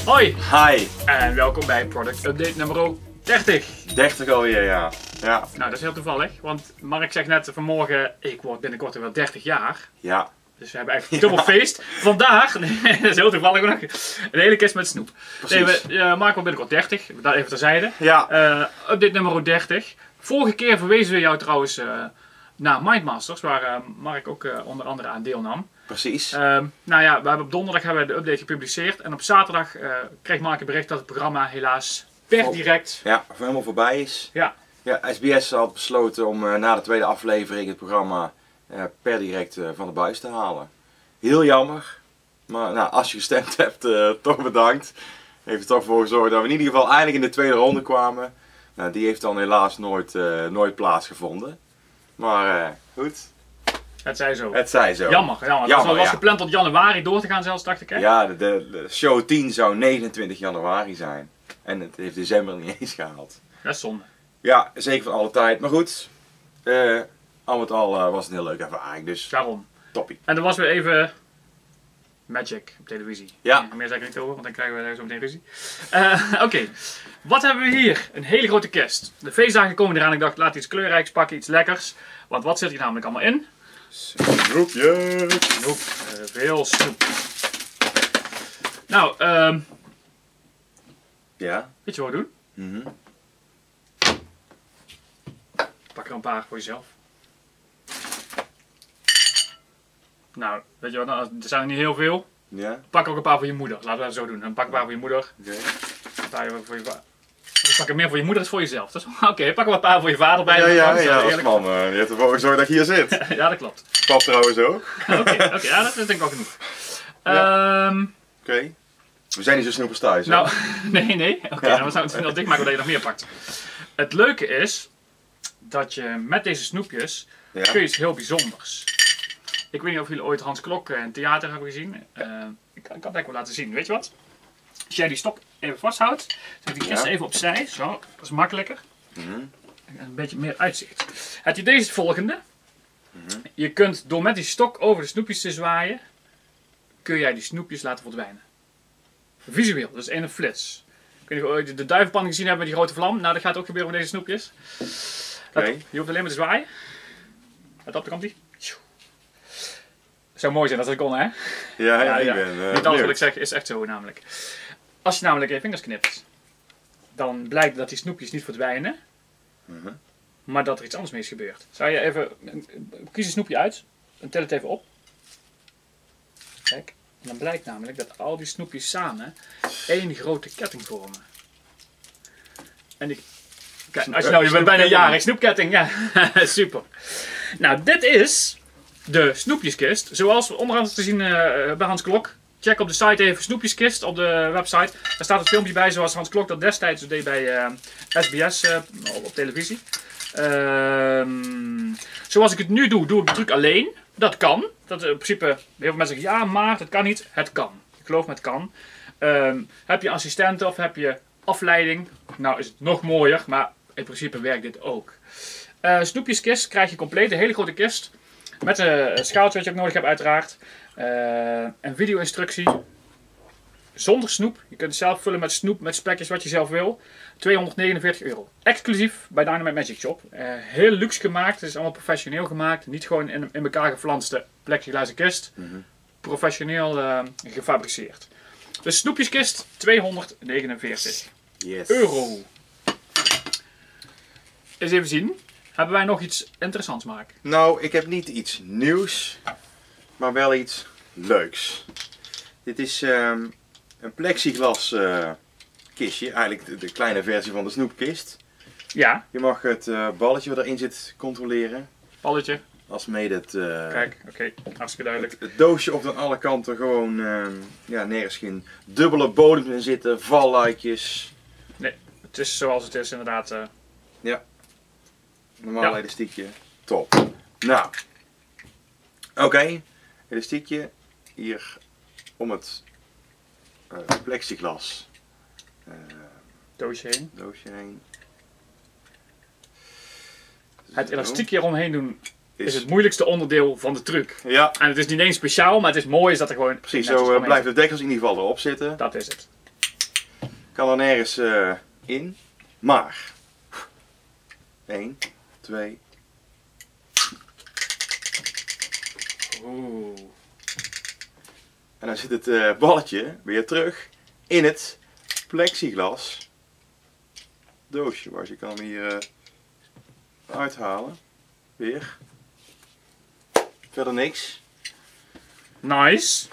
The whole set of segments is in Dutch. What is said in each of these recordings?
Hoi! Hi! En welkom bij Product Update nummer 30. 30 alweer, ja. Nou, dat is heel toevallig, want Mark zegt net vanmorgen, ik word binnenkort wel 30 jaar. Ja. Dus we hebben eigenlijk dubbel feest. Vandaag, nee, dat is heel toevallig ook nog, een hele kist met snoep. Precies. Nee, Mark wordt binnenkort 30, dat even terzijde. Ja. Update nummer 30. Vorige keer verwezen we jou trouwens naar Mindmasters, waar Mark ook onder andere aan deelnam. Precies. Nou ja, we hebben op donderdag hebben we de update gepubliceerd en op zaterdag kreeg Mark een bericht dat het programma helaas per direct... Ja, helemaal voorbij is. Ja. Ja, SBS had besloten om na de tweede aflevering het programma per direct van de buis te halen. Heel jammer. Maar nou, als je gestemd hebt, toch bedankt. Heeft er toch voor gezorgd dat we in ieder geval eindelijk in de tweede ronde kwamen. Nou, die heeft dan helaas nooit plaatsgevonden. Maar goed. Het zij zo. Het zij zo. Jammer. Het was gepland tot januari door te gaan zelfs, dacht ik hè? Ja, de show 10 zou 29 januari zijn. En het heeft december niet eens gehaald. Dat is zonde. Ja, zeker van alle tijd. Maar goed, al met al was het een heel leuke ervaring. Dus Daarom. toppie. En er was weer even Magic op televisie. Ja. Meer zeg ik niet over, want dan krijgen we zo meteen ruzie. Oké, wat hebben we hier? Een hele grote kist. De feestdagen komen eraan. Ik dacht, laat iets kleurrijks pakken, iets lekkers. Want wat zit hier namelijk allemaal in? Snoepjes. Snoep. Veel snoep. Nou, Ja. weet je wat we doen? Mhm. Pak er een paar voor jezelf. Nou, weet je wat, nou, er zijn er niet heel veel. Ja. Pak ook een paar voor je moeder. Laten we dat zo doen. Dan pak een paar voor je moeder. Oké. Een paar voor je vader. Pak er meer voor je moeder dan voor jezelf. Oké, pak er een paar voor je vader bij. Ja, Dat is als eerlijk. man. Die heeft ervoor gezorgd dat ik hier zit. Ja, dat klopt. Pap trouwens ook. Oké, ja, dat is denk ik wel genoeg. Ja. Oké. We zijn niet zo snoepers thuis. Hè? Nou, nee. Oké, dan zou het snel dichtmaken dat je nog meer pakt. Het leuke is dat je met deze snoepjes kun je iets heel bijzonders. Ik weet niet of jullie ooit Hans Klok in theater hebben gezien. Ik kan het eigenlijk wel laten zien. Weet je wat? Als jij die stok even vasthoudt, zet die kist even opzij. Zo, dat is makkelijker. Een beetje meer uitzicht. Het idee is het volgende. Je kunt door met die stok over de snoepjes te zwaaien, kun jij die snoepjes laten verdwijnen. Visueel, dus in een flits. Ik weet niet of jullie de duivenpan gezien hebben met die grote vlam. Nou, dat gaat ook gebeuren met deze snoepjes. Je hoeft alleen maar te zwaaien. Let op, daar komt ie. Het zou mooi zijn als dat kon, hè? Ja, ik ben niet alles wat ik zeg is echt zo namelijk. Als je namelijk je vingers knipt, dan blijkt dat die snoepjes niet verdwijnen, maar dat er iets anders mee is gebeurd. Zou je even, kies een snoepje uit en tel het even op. Kijk, en dan blijkt namelijk dat al die snoepjes samen één grote ketting vormen. En kijk, als je bent bijna jarig, snoepketting, ja, super. Nou, dit is de snoepjeskist, zoals onder andere te zien bij Hans Klok. Check op de site even snoepjeskist op de website. Daar staat het filmpje bij zoals Hans Klok dat destijds deed bij SBS op televisie. Zoals ik het nu doe, doe ik de truc alleen. Dat kan. Dat in principe, heel veel mensen zeggen ja maar dat kan niet. Het kan. Ik geloof me het kan. Heb je assistenten of heb je afleiding? Nou is het nog mooier, maar in principe werkt dit ook. Snoepjeskist krijg je compleet, een hele grote kist. Met een schaaltje wat je ook nodig hebt uiteraard. Een video-instructie. Zonder snoep. Je kunt het zelf vullen met snoep, met spekjes wat je zelf wil. €249. Exclusief bij Dynamite Magic Shop. Heel luxe gemaakt. Het is allemaal professioneel gemaakt. Niet gewoon in elkaar geflanste plexiglazen kist. Professioneel gefabriceerd. De snoepjeskist €249. Yes. Eens even zien. Hebben wij nog iets interessants maken? Nou, ik heb niet iets nieuws, maar wel iets leuks. Dit is een plexiglas kistje, eigenlijk de kleine versie van de snoepkist. Ja. Je mag het balletje wat erin zit controleren. Balletje. Alsmede het, Kijk, oké, hartstikke duidelijk. het doosje op aan alle kanten gewoon, nergens geen dubbele bodem in zitten, valluikjes. Nee, het is zoals het is inderdaad. Ja. Normaal elastiekje. Top. Nou. Oké. Elastiekje. Hier om het plexiglas Doosje heen. doosje heen. Het elastiekje eromheen doen is het moeilijkste onderdeel van de truc. Ja. En het is niet eens speciaal, maar het is mooi is dat er gewoon... Precies, zo blijft de deksels in ieder geval erop zitten. Dat is het. kan er nergens in. Maar 1, 2. Oeh. En dan zit het balletje weer terug in het plexiglas doosje. Dus je kan hem hier uithalen. Weer. Verder niks. Nice.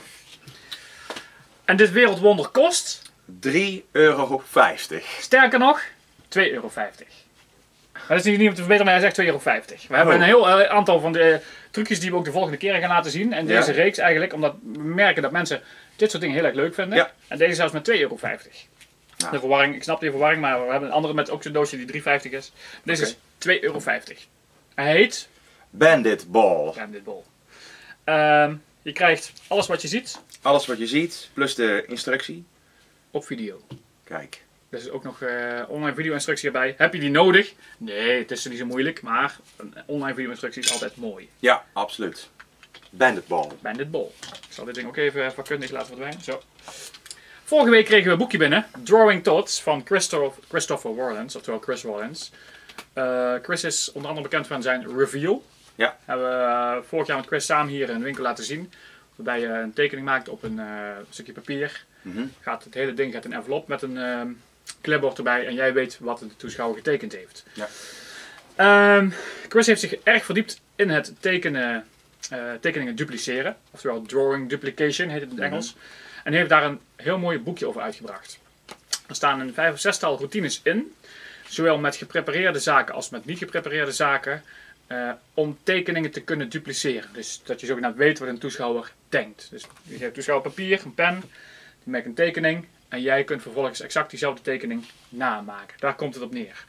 En dit wereldwonder kost? €3,50. Sterker nog, €2,50. Maar dat is niet om te verbeteren, maar hij zegt €2,50. We hebben een heel aantal van de trucjes die we ook de volgende keer gaan laten zien. En deze reeks eigenlijk, omdat we merken dat mensen dit soort dingen heel erg leuk vinden. Ja. En deze zelfs met €2,50. Ja. De verwarring, ik snap die verwarring, maar we hebben een andere met ook zo'n doosje die €3,50 is. Deze is €2,50. Hij heet Bandit Ball. Bandit Ball. Je krijgt alles wat je ziet Alles wat je ziet, plus de instructie. op video. Kijk. Er is ook nog online video-instructie erbij. Heb je die nodig? Nee, het is niet zo moeilijk, maar een online video-instructie is altijd mooi. Ja, absoluut. Bandit Ball. Bandit Ball. Ik zal dit ding ook even vakkundig laten verdwijnen. Zo. Vorige week kregen we een boekje binnen. Drawing Thoughts van Christopher Warlens, oftewel Chris Warlens. Chris is onder andere bekend van zijn Reveal. Ja. Hebben we vorig jaar met Chris samen hier in de winkel laten zien. Waarbij je een tekening maakt op een stukje papier. Het hele ding gaat in een envelop met een clipboard erbij. En jij weet wat de toeschouwer getekend heeft. Ja. Chris heeft zich erg verdiept in het tekeningen dupliceren. Oftewel drawing duplication heet het in het Engels. En heeft daar een heel mooi boekje over uitgebracht. Er staan een 5 of 6-tal routines in. Zowel met geprepareerde zaken als met niet geprepareerde zaken. Om tekeningen te kunnen dupliceren. Dus dat je zogenaamd weet wat een toeschouwer denkt. Dus je geeft de toeschouwer papier, een pen, die maakt een tekening. En jij kunt vervolgens exact diezelfde tekening namaken. Daar komt het op neer.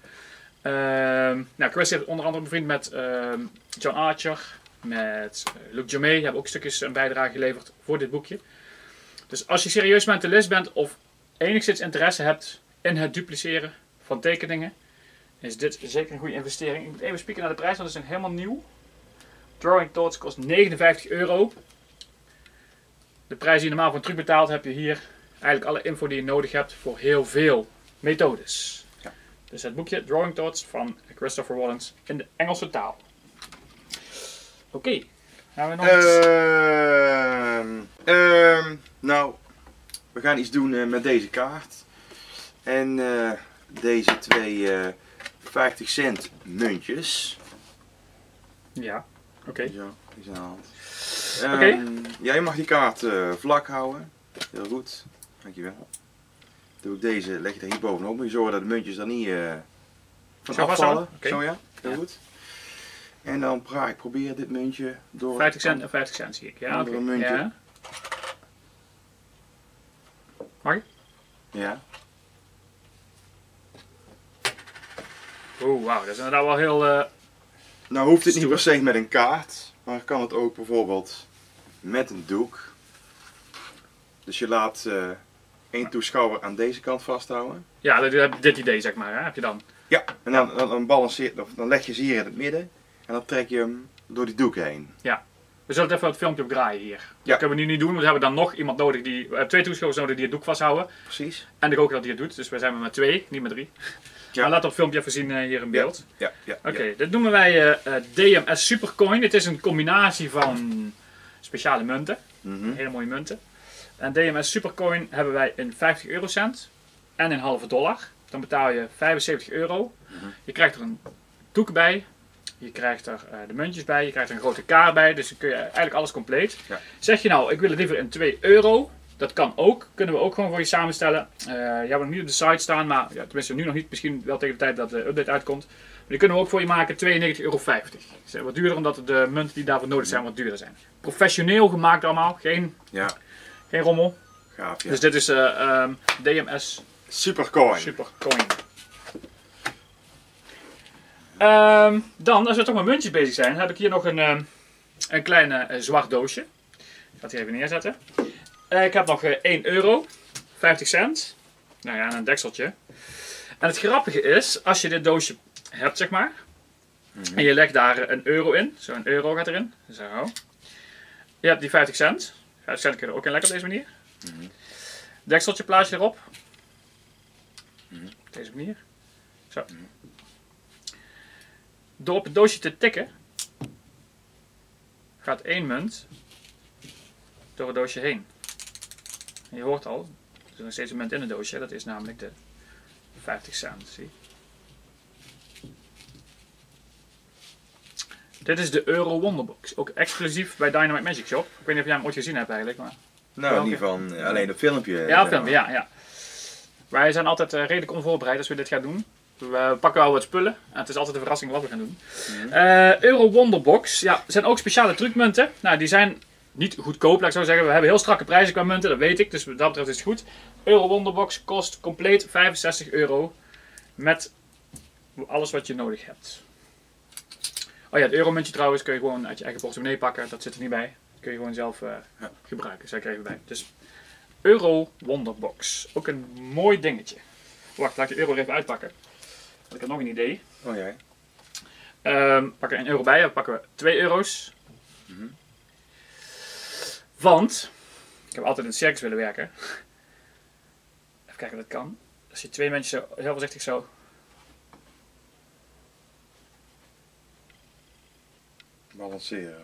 Chris heeft onder andere bevriend met John Archer, met Luc Jamé. Die hebben ook stukjes een bijdrage geleverd voor dit boekje. Dus als je serieus mentalist bent of enigszins interesse hebt in het dupliceren van tekeningen, is dit zeker een goede investering. Ik moet even spieken naar de prijs, want het is helemaal nieuw. Drawing Thoughts kost €59. De prijs die je normaal voor een truc betaalt, heb je hier eigenlijk alle info die je nodig hebt voor heel veel methodes. Ja. Dus het boekje Drawing Thoughts van Christopher Warlens in de Engelse taal. Oké. Gaan we nog Nou, we gaan iets doen met deze kaart. En deze twee 50 cent muntjes. Ja, oké. Zo, die zijn aan de hand. Oké. Jij mag die kaart vlak houden. Heel goed, dankjewel. Doe ik deze, leg je er hier bovenop. Moet je zorgen dat de muntjes er niet van Zo afvallen. okay. Zo ja, heel goed. En dan ik probeer dit muntje door 50 cent en 50 cent zie ik. Ja, andere oké. muntje. Ja. Mag ik? Ja. Oeh, wauw, dat is inderdaad wel heel... Nou hoeft het niet stoer. per se met een kaart, maar kan het ook bijvoorbeeld met een doek. Dus je laat één toeschouwer aan deze kant vasthouden. Ja, dit idee zeg maar, hè? Heb je dan. Ja, en dan balanceert, of dan leg je ze hier in het midden en dan trek je hem door die doek heen. Ja. We zullen het even het filmpje op draaien hier. Ja. Dat kunnen we nu niet doen, want we hebben dan nog iemand nodig die... We hebben 2 toeschouwers nodig die het doek vasthouden. Precies. En de roker die het doet, dus we zijn met 2, niet met 3. Ja. Maar laten we het filmpje even zien hier in beeld. Ja. Oké, dit noemen wij DMS Supercoin. Het is een combinatie van speciale munten. Hele mooie munten. En DMS Supercoin hebben wij in 50 eurocent en in halve dollar. Dan betaal je €75. Je krijgt er een doek bij. Je krijgt er de muntjes bij. Je krijgt er een grote kaart bij. Dus dan kun je eigenlijk alles compleet. Ja. Zeg je nou, ik wil het liever in €2. Dat kan ook. Kunnen we ook gewoon voor je samenstellen. Je hebt hem niet op de site staan. Maar ja, tenminste nu nog niet. Misschien wel tegen de tijd dat de update uitkomt. Maar die kunnen we ook voor je maken. €92,50. Dat is wat duurder omdat de munten die daarvoor nodig zijn wat duurder zijn. Professioneel gemaakt allemaal. Geen rommel. Gaaf, ja. Dus dit is DMS Supercoin. Supercoin. Dan, als we toch met muntjes bezig zijn, heb ik hier nog een klein zwart doosje. Ik ga het hier even neerzetten. Ik heb nog €1, 50 cent. Nou ja, en een dekseltje. En het grappige is, als je dit doosje hebt, zeg maar. En je legt daar €1 in. Zo, €1 gaat erin. Zo. Je hebt die 50 cent. Waarschijnlijk kun je er ook in leggen op deze manier. Dekseltje plaats je erop. deze manier. Zo. Door op het doosje te tikken, gaat 1 munt door het doosje heen. En je hoort al, er is nog steeds een munt in het doosje, dat is namelijk de 50 cent. Zie. Dit is de Euro Wonderbox, ook exclusief bij Dynamite Magic Shop. Ik weet niet of jij hem ooit gezien hebt eigenlijk, maar... Nou, niet van alleen een filmpje. Ja, een filmpje, ja. Wij zijn altijd redelijk onvoorbereid als we dit gaan doen. We pakken wel wat spullen en het is altijd een verrassing wat we gaan doen. Euro Wonderbox, ja, er zijn ook speciale trucmunten. Nou, die zijn niet goedkoop, laat ik zo zeggen. We hebben heel strakke prijzen qua munten, dat weet ik, dus wat dat betreft is het goed. Euro Wonderbox kost compleet €65 met alles wat je nodig hebt. Oh ja, het euromuntje trouwens kun je gewoon uit je eigen portemonnee pakken, dat zit er niet bij. Dat kun je gewoon zelf gebruiken, zeg ik er even bij. Dus Euro Wonderbox, ook een mooi dingetje. Wacht, laat ik de euro er even uitpakken. Ik heb nog een idee. Oh jij. Pak er €1 bij, dan pakken we €2. Want, ik heb altijd in het circus willen werken. Even kijken of dat kan. Als je 2 muntjes zo, heel voorzichtig zo. Balanceren.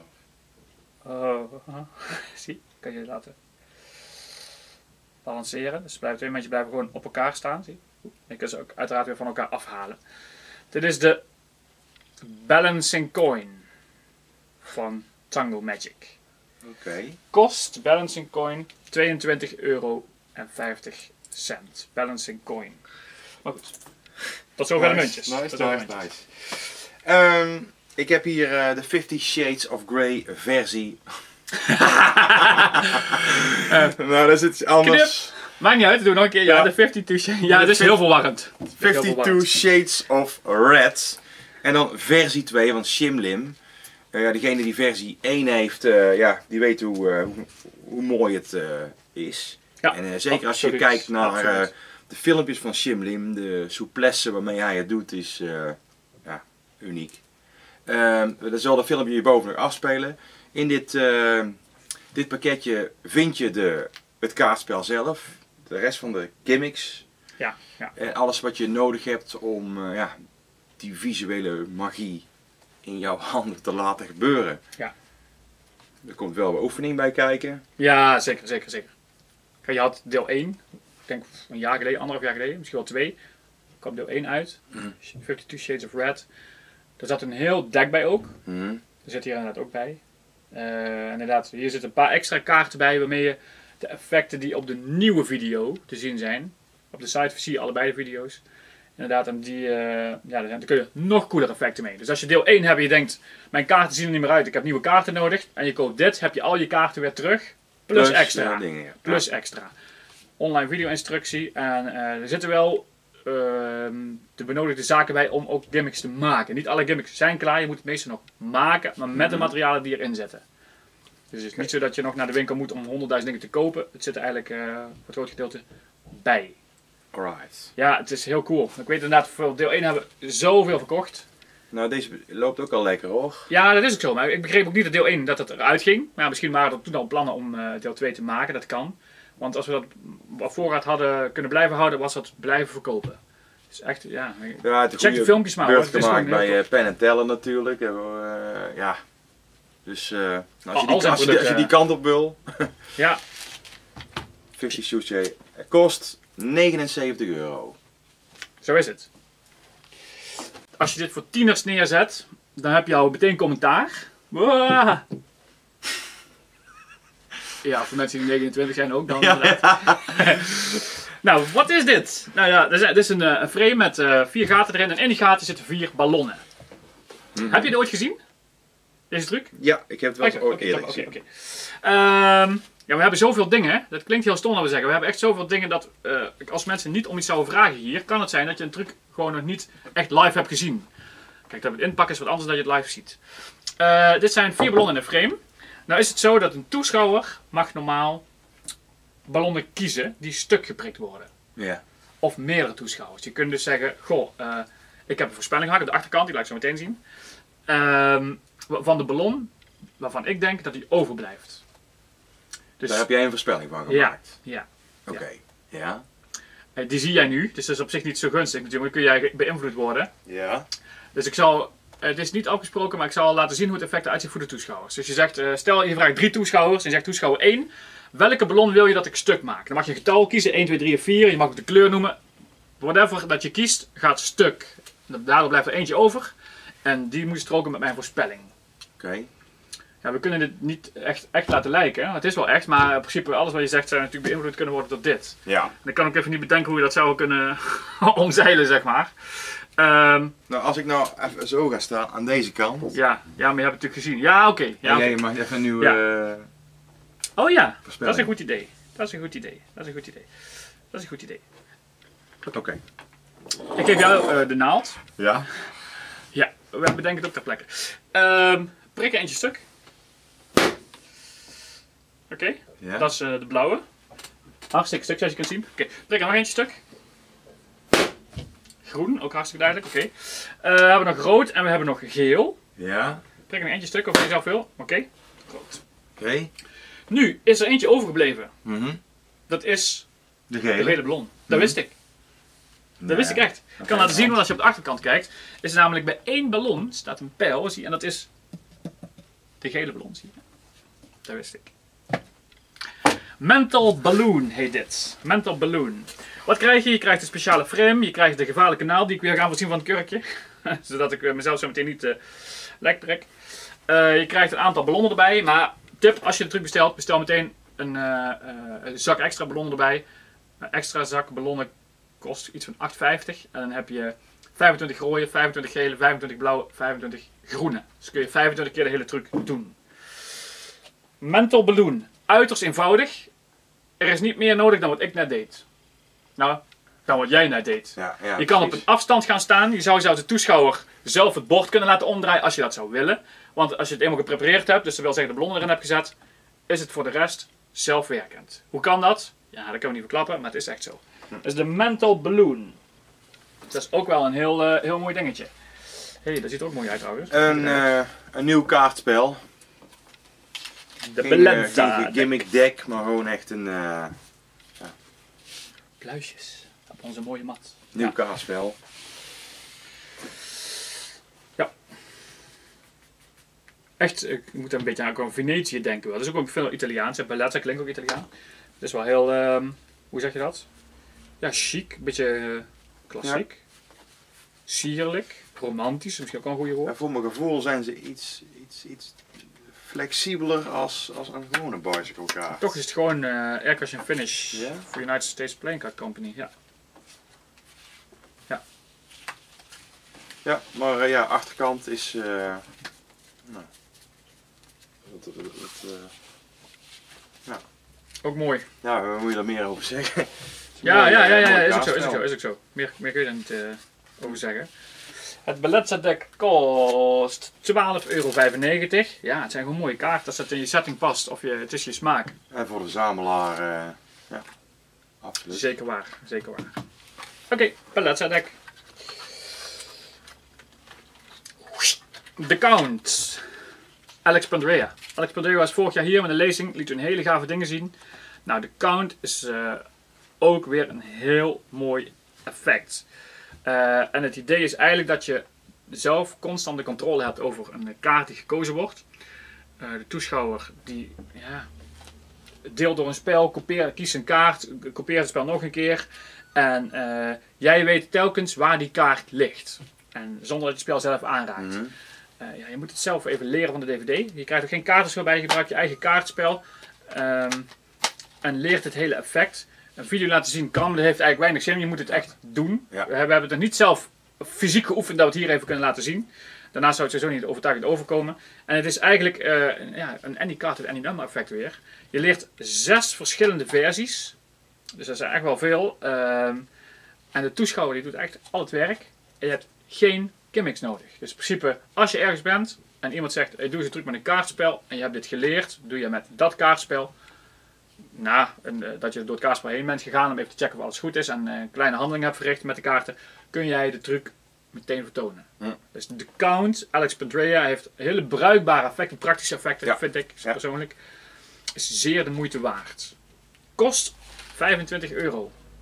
Zie, kan je laten balanceren. Dus 2 muntjes blijven gewoon op elkaar staan. Zie. Je kunt ze ook uiteraard weer van elkaar afhalen. Dit is de Balancing Coin van Tango Magic. Oké. Kost Balancing Coin €22,50. Balancing Coin. Maar goed, tot zover de muntjes. Nice. Ik heb hier de 50 Shades of Grey versie. Nou, dat is iets anders. Knip. Maakt niet uit, doe nog een keer. Ja, de 52 Shades. Ja, het is heel verwarrend. 52 Shades of Red. En dan versie 2 van Shimlim. Degene die versie 1 heeft, die weet hoe mooi het is. Ja. En zeker als je kijkt naar de filmpjes van Shimlim, de souplesse waarmee hij het doet is uniek. Dat zal de filmpje hierboven nog afspelen. In dit pakketje vind je het kaartspel zelf, de rest van de gimmicks. Ja. En alles wat je nodig hebt om die visuele magie in jouw handen te laten gebeuren. Ja. Er komt wel een oefening bij kijken. Ja, zeker. Je had deel 1, ik denk een jaar geleden, 1,5 jaar geleden, misschien wel 2. Er kwam deel 1 uit, 52 Shades of Red. Er zat een heel deck bij ook. Er zit hier inderdaad ook bij. Inderdaad, hier zitten een paar extra kaarten bij waarmee je de effecten die op de nieuwe video te zien zijn. Op de site zie je allebei de video's. Inderdaad, en daar kun je nog cooler effecten mee. Dus als je deel 1 hebt en je denkt, mijn kaarten zien er niet meer uit, ik heb nieuwe kaarten nodig. En je koopt dit, heb je al je kaarten weer terug. Plus extra. Dingen, ja. Plus extra. Online video instructie. En er zitten wel de benodigde zaken bij om ook gimmicks te maken. Niet alle gimmicks zijn klaar, je moet het meeste nog maken, maar met de materialen die erin zitten. Dus het is niet zo dat je nog naar de winkel moet om 100.000 dingen te kopen. Het zit er eigenlijk voor het groot gedeelte bij. Alright. Ja, het is heel cool. Ik weet inderdaad, voor deel 1 hebben we zoveel verkocht. Nou, deze loopt ook al lekker hoor. Ja, dat is ook zo. Maar ik begreep ook niet dat deel 1 dat het eruit ging. Maar ja, misschien waren er toen al plannen om deel 2 te maken. Dat kan. Want als we dat op voorraad hadden kunnen blijven houden, was dat blijven verkopen. Dus echt, check de filmpjes maar. Beurt gemaakt bij Penn & Teller natuurlijk. Dus als je die kant op wil. Ja. 50 Sushi kost €79. Zo is het. Als je dit voor tieners neerzet, dan heb je al meteen commentaar. Waaah! Ja, voor mensen die 29 zijn ook dan. Nou, wat is dit? Nou ja, dit is een frame met 4 gaten erin en in die gaten zitten 4 ballonnen. Heb je dit ooit gezien? Deze truc? Ja, ik heb het wel ooit eerder gezien. Ja, we hebben zoveel dingen. Dat klinkt heel stom dat we zeggen. We hebben echt zoveel dingen dat als mensen niet om iets zouden vragen hier, kan het zijn dat je een truc gewoon nog niet echt live hebt gezien. Kijk, dat het inpakken is wat anders dan je het live ziet. Dit zijn 4 ballonnen in een frame. Nou is het zo dat een toeschouwer mag normaal ballonnen kiezen die stuk geprikt worden. Ja. Of meerdere toeschouwers. Je kunt dus zeggen, goh, ik heb een voorspelling gemaakt op de achterkant, die laat ik zo meteen zien. Van de ballon waarvan ik denk dat die overblijft. Dus, daar heb jij een voorspelling van gemaakt? Ja. Oké. Ja. Die zie jij nu, dus dat is op zich niet zo gunstig natuurlijk, dan kun jij beïnvloed worden. Ja. Dus het is niet afgesproken, maar ik zal laten zien hoe het effect uitziet voor de toeschouwers. Dus je zegt, stel je vraagt 3 toeschouwers en je zegt toeschouwer 1, welke ballon wil je dat ik stuk maak? Dan mag je een getal kiezen, 1, 2, 3 of 4, je mag ook de kleur noemen. Whatever dat je kiest, gaat stuk. Daardoor blijft er eentje over en die moet stroken met mijn voorspelling. Oké. Ja, we kunnen dit niet echt laten lijken. Het is wel echt, maar in principe alles wat je zegt zou natuurlijk beïnvloed kunnen worden door dit. Ja. En ik kan ook even niet bedenken hoe je dat zou kunnen omzeilen, zeg maar. Nou, als ik nou even zo ga staan aan deze kant. Ja, maar je hebt het natuurlijk gezien. Ja, oké. Ja, En oké. jij mag even nu Oh ja, dat voorspellen. is een goed idee. Dat is een goed idee. Dat is een goed idee. Dat is een goed idee. Oké. Ik geef jou de naald. Ja. Ja, we bedenken het ook ter plekke. Prikken eentje stuk. Oké, Ja. dat is de blauwe. Hartstikke stuk, zoals je kunt zien. Oké, prikken nog eentje stuk. Groen, ook hartstikke duidelijk. Oké. We hebben nog rood en we hebben nog geel. Ja. Prikken nog eentje stuk, of je zelf wil. Oké, rood. Oké. Nu is er eentje overgebleven. Mhm. Dat is De de gele. gele ballon. Dat wist ik. Dat wist ik echt. Ik kan laten zien, want als je op de achterkant kijkt, is er namelijk bij één ballon staat een pijl, zie je, en dat is de gele ballon, zie je. Dat wist ik. Mental Balloon heet dit. Mental Balloon. Wat krijg je? Je krijgt een speciale frame, je krijgt de gevaarlijke naald die ik weer ga voorzien van het kurkje. Zodat ik mezelf zo meteen niet lek trek. Je krijgt een aantal ballonnen erbij, maar tip, als je de truc bestelt, bestel meteen een zak extra ballonnen erbij. Een extra zak ballonnen kost iets van 8,50 en dan heb je 25 rode, 25 gele, 25 blauwe, 25 groene. Dus kun je 25 keer de hele truc doen. Mental Balloon. Uiterst eenvoudig. Er is niet meer nodig dan wat ik net deed. Nou, dan wat jij net deed. Ja, Je kan op een afstand gaan staan. Je zou zelfs de toeschouwer zelf het bord kunnen laten omdraaien als je dat zou willen. Want als je het eenmaal geprepareerd hebt, dus dat wil zeggen de ballonnen erin hebt gezet, is het voor de rest zelfwerkend. Hoe kan dat? Ja, dat kunnen we niet verklappen, maar het is echt zo. Dat is de Mental Balloon. Dat is ook wel een heel mooi dingetje. Hé, dat ziet er ook mooi uit trouwens. Een nieuw kaartspel. De Geen Belenta. gimmick deck, maar gewoon echt een Pluisjes op onze mooie mat. nieuw Ja. kaartspel. Echt, ik moet een beetje aan Venetië denken. Dat is ook veel Italiaans. Bellezza klinkt ook Italiaan. Het is wel heel, hoe zeg je dat? Ja, chic. Een beetje klassiek. Sierlijk. Romantisch, misschien ook wel een goede woord. En voor mijn gevoel zijn ze iets flexibeler als een gewone bicycle kaart. Toch is het gewoon Aircrash and Finish Ja? voor United States Playing Card Company. Ja. Ja, maar ja, achterkant is nou, Ook mooi. ja, waar moet je er meer over zeggen? Ja, Mooi is ook zo, kaartspel. is ook zo. Meer kun je daar niet over zeggen. Het Bellezza deck kost €12,95. Ja, het zijn gewoon mooie kaarten als het in je setting past of het is je smaak. En voor de zamelaar, ja, absoluut. Zeker waar, zeker waar. Oké, Bellezza deck. The Count. Alex Pandrea. Alex Pandrea was vorig jaar hier met een lezing, liet toen hele gave dingen zien. Nou, de Count is ook weer een heel mooi effect. En het idee is eigenlijk dat je zelf constant de controle hebt over een kaart die gekozen wordt. De toeschouwer die deelt door een spel, kiest een kaart, kopieert het spel nog een keer. En jij weet telkens waar die kaart ligt. En zonder dat je het spel zelf aanraakt. Mhm. Je moet het zelf even leren van de DVD. Je krijgt er geen kaartenspel bij, je gebruikt je eigen kaartspel. En leert het hele effect. Een video laten zien kan, maar dat heeft eigenlijk weinig zin. Je moet het echt doen. Ja. We hebben het er niet zelf fysiek geoefend dat we het hier even kunnen laten zien. Daarnaast zou het sowieso niet overtuigend overkomen. En het is eigenlijk een any card with any number effect weer. Je leert 6 verschillende versies. Dus dat is echt wel veel. En de toeschouwer die doet echt al het werk. En je hebt geen gimmicks nodig. Dus in principe, als je ergens bent en iemand zegt, hey, doe eens een truc met een kaartspel. En je hebt dit geleerd, doe je met dat kaartspel. Dat je door het kaartspel heen bent gegaan om even te checken of alles goed is. En een kleine handeling hebt verricht met de kaarten. Kun jij de truc meteen vertonen. Ja. Dus de Count, Alex Pandrea, heeft hele bruikbare effecten, praktische effecten, vind ik persoonlijk. Is zeer de moeite waard. Kost €25.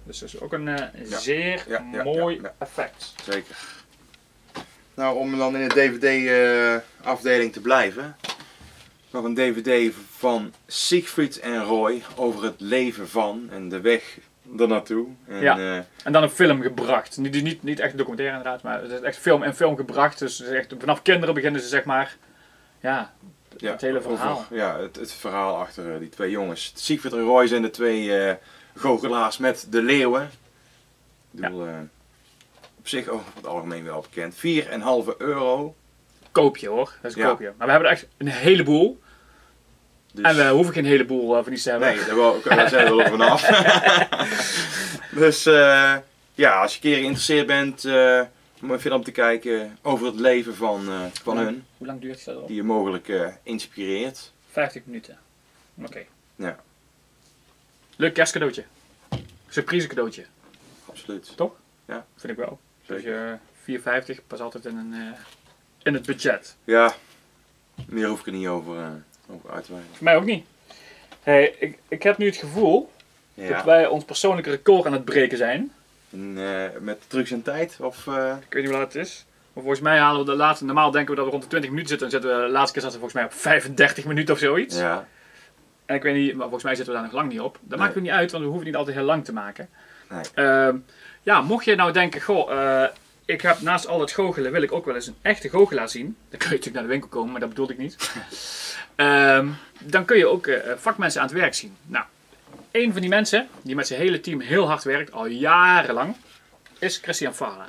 Dus dat is ook een zeer mooi effect. Zeker. Nou, om dan in de DVD-afdeling te blijven. Nog een DVD van Siegfried en Roy over het leven van en de weg ernaartoe. En, en dan een film gebracht. Niet echt een documentaire inderdaad, maar het is echt een film gebracht. Dus het is echt, vanaf kinderen beginnen ze zeg maar, het hele verhaal. Het verhaal achter die twee jongens. Siegfried en Roy zijn de twee goochelaars met de leeuwen. Ik bedoel, op zich over het algemeen wel bekend. €4,5. Koop je hoor, dat is een koopje. Maar we hebben er echt een heleboel. Dus... En we hoeven geen heleboel van die te hebben. Nee, daar zijn we wel vanaf. Dus als je een keer geïnteresseerd bent om een film te kijken over het leven van hun. Hoe lang duurt dat op? Die je mogelijk inspireert. 50 minuten. Oké. Ja. Leuk kerstcadeautje. Surprise cadeautje. Absoluut. Toch? Ja. Vind ik wel. Dus €4,50 pas altijd in het budget. Ja, meer hoef ik er niet over uit te wijden. Voor mij ook niet. Hey, ik heb nu het gevoel dat wij ons persoonlijke record aan het breken zijn. Met trucs en tijd? Of, Ik weet niet hoe laat het is. Maar volgens mij halen we de laatste. Normaal denken we dat we rond de 20 minuten zitten. En zitten we, de laatste keer zaten we volgens mij op 35 minuten of zoiets. Ja. En ik weet niet, maar volgens mij zitten we daar nog lang niet op. Dat maakt het niet uit, want we hoeven niet altijd heel lang te maken. Nee. Mocht je nou denken, ik heb naast al het goochelen wil ik ook wel eens een echte goochelaar zien. Dan kun je natuurlijk naar de winkel komen, maar dat bedoelde ik niet. Dan kun je ook vakmensen aan het werk zien. Nou, een van die mensen die met zijn hele team heel hard werkt, al jarenlang, is Christian Fahler.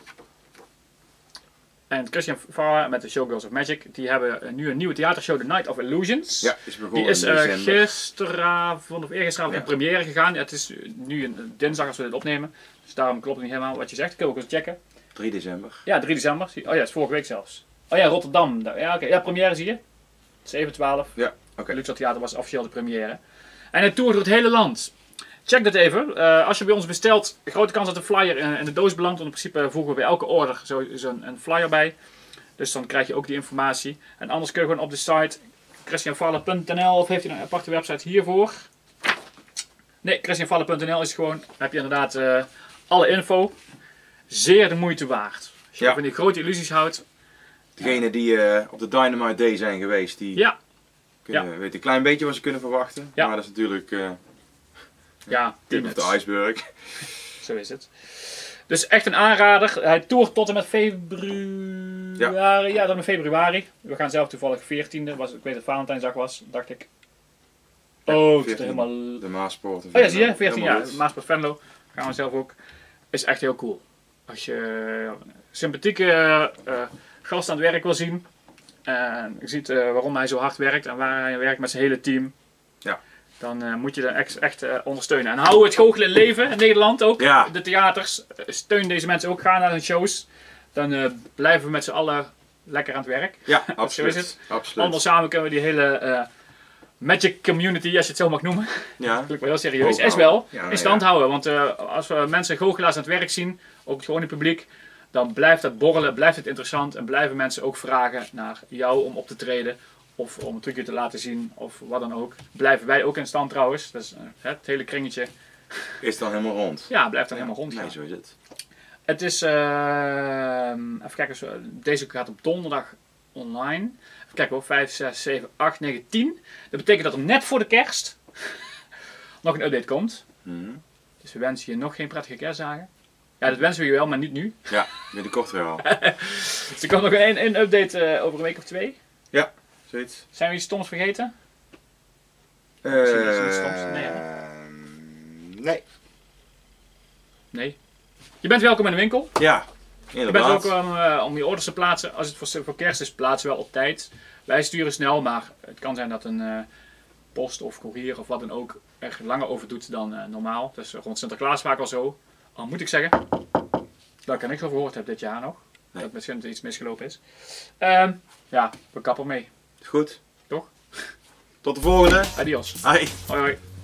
En Christian Fahler met de Showgirls of Magic, die hebben nu een nieuwe theatershow, The Night of Illusions. Ja, is begonnen. Die is gisteravond of eergisteravond in première gegaan. Het is nu een dinsdag als we dit opnemen. Dus daarom klopt het niet helemaal wat je zegt. Kun je ook eens checken. 3 december. Ja, 3 december. Oh ja, het is vorige week zelfs. Oh ja, Rotterdam. Ja, oké. Ja, première zie je. 7/12. Ja, oké. Luxor Theater was officieel de première. En het toert door het hele land. Check dat even. Als je bij ons bestelt, grote kans dat de flyer in de doos belandt. Want in principe voegen we bij elke order een flyer bij. Dus dan krijg je ook die informatie. En anders kun je gewoon op de site christianfaller.nl of heeft hij een aparte website hiervoor? Nee, christianfaller.nl is gewoon, heb je inderdaad alle info. Zeer de moeite waard. Als je van die grote illusies houdt. Degenen die op de Dynamite Day zijn geweest, die weten een klein beetje wat ze kunnen verwachten. Ja. Maar dat is natuurlijk tip of de iceberg. Zo is het. Dus echt een aanrader. Hij toert tot en met februari. Ja, tot en met februari. We gaan zelf toevallig 14e. Ik weet dat het Valentijnsdag was, dacht ik. Oh, het is helemaal... De Maaspoort. Oh ja, zie je? 14 jaar. Maaspoort Venlo. Gaan we zelf ook. Is echt heel cool. Als je sympathieke gast aan het werk wil zien. En je ziet waarom hij zo hard werkt en waar hij werkt met zijn hele team. Ja. Dan moet je er echt ondersteunen. En hou het goochelen in leven in Nederland ook. Ja. De theaters. Steun deze mensen ook. Ga naar hun shows. Dan blijven we met z'n allen lekker aan het werk. Ja, absoluut. Zo is het. Absoluut. Allemaal samen kunnen we die hele Magic community, als je het zo mag noemen. Ja. Dat klinkt wel heel serieus. Is wel. In stand houden. Want als we mensen goochelaars aan het werk zien. Ook het gewone publiek. Dan blijft het borrelen. Blijft het interessant. En blijven mensen ook vragen naar jou om op te treden. Of om een trucje te laten zien, of wat dan ook. Blijven wij ook in stand trouwens. Dus het hele kringetje. Is dan helemaal rond? Ja, blijft dan helemaal rond. Nee, zo is het. Het is, even kijken, deze gaat op donderdag online. Even kijken hoor, 5, 6, 7, 8, 9, 10. Dat betekent dat er net voor de kerst nog een update komt. Dus we wensen je nog geen prettige kerstdagen. Ja, dat wensen we je wel, maar niet nu. Ja, binnenkort wel. Dus er komt nog een update over een week of 2. Ja. Zoiets. Zijn we iets stoms vergeten? Nee. Nee. Je bent welkom in de winkel. Ja, inderdaad. Je bent welkom om je orders te plaatsen. Als het voor kerst is, plaatsen we wel op tijd. Wij sturen snel, maar het kan zijn dat een post of courier of wat dan ook er langer over doet dan normaal. Dat is rond Sinterklaas vaak al zo. Al moet ik zeggen dat ik er niks over gehoord heb dit jaar nog. Nee. Dat misschien iets misgelopen is. Ja, we kappen mee. Goed. Toch? Tot de volgende. Adios. Hoi. Hoi hoi.